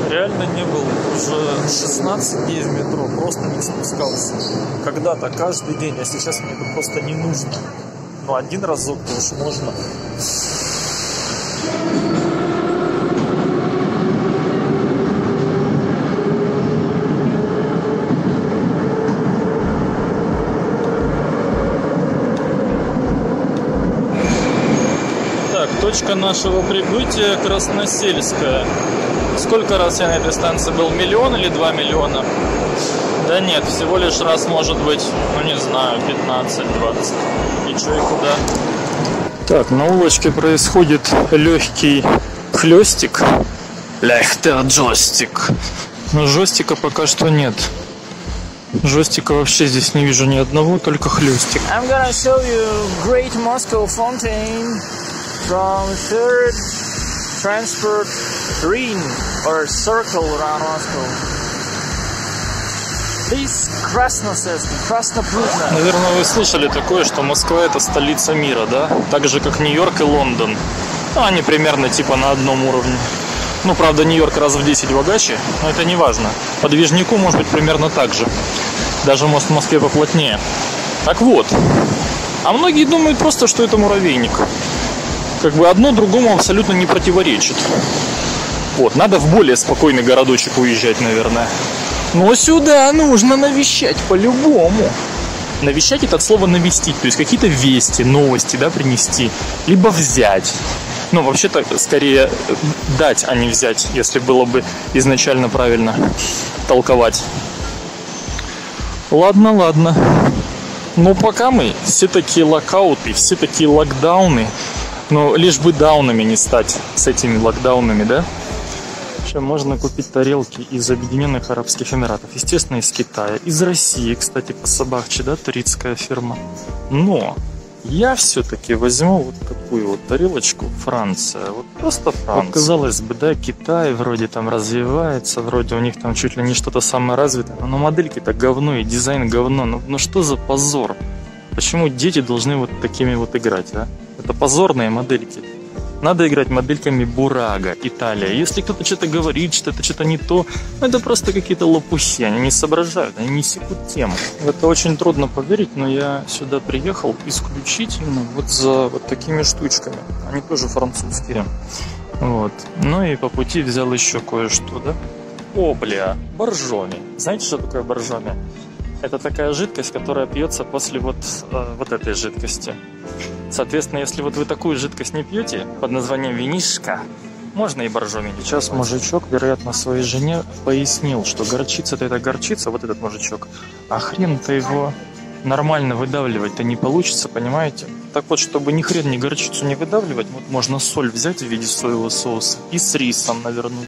Реально не был уже 16 дней в метро, просто не спускался. Когда-то каждый день, а сейчас мне это просто не нужно. Но один разок-то уж можно. Так, точка нашего прибытия Красносельская. Сколько раз я на этой станции был? 1 миллион или 2 миллиона? Да нет, всего лишь раз может быть, ну не знаю, 15-20. И чё, и куда? Так, на улочке происходит легкий хлестик. Легкий джойстик. Но жестика пока что нет. Жестика вообще здесь не вижу ни одного, только хлестик. I'm gonna show you Great Moscow Fountain from third transport ring or circle around Moscow. This Красноселский, Краснопрудно. Наверное, вы слышали такое, что Москва — это столица мира, да? Так же, как Нью-Йорк и Лондон. Ну, они примерно типа на одном уровне. Ну, правда, Нью-Йорк раз в 10 богаче, но это не важно. Подвижнику может быть примерно так же. Даже мост в Москве поплотнее. Так вот. А многие думают просто, что это муравейник. Как бы одно другому абсолютно не противоречит. Вот, надо в более спокойный городочек уезжать, наверное. Но сюда нужно навещать по-любому. Навещать — это от слова навестить, то есть какие-то вести, новости, да, принести. Либо взять. Ну, вообще-то, скорее дать, а не взять, если было бы изначально правильно толковать. Ладно, ладно. Но пока мы все такие локауты, все такие локдауны. Но лишь бы даунами не стать с этими локдаунами, да? Еще можно купить тарелки из Объединенных Арабских Эмиратов. Естественно, из Китая. Из России, кстати, по собакче, да, турецкая фирма. Но я все-таки возьму вот такую вот тарелочку. Франция. Вот просто Франция. Вот, казалось бы, да, Китай вроде там развивается, вроде у них там чуть ли не что-то самое развитое. Но модельки-то говно и дизайн говно. Ну что за позор? Почему дети должны вот такими вот играть, а? Это позорные модельки. Надо играть модельками Бурага, Италия. Если кто-то что-то говорит, что это что-то не то, это просто какие-то лопухи. Они не соображают, они не секут тему. В это очень трудно поверить, но я сюда приехал исключительно вот за вот такими штучками. Они тоже французские. Вот. Ну и по пути взял еще кое-что, да? О, бля, боржоми. Знаете, что такое боржоми? Это такая жидкость, которая пьется после вот этой жидкости. Соответственно, если вот вы такую жидкость не пьете, под названием винишка, можно и боржоми. Сейчас мужичок, вероятно, своей жене пояснил, что горчица-то это горчица, вот этот мужичок, а хрен-то его нормально выдавливать-то не получится, понимаете? Так вот, чтобы ни хрен ни горчицу не выдавливать, вот можно соль взять в виде соевого соуса и с рисом навернуть.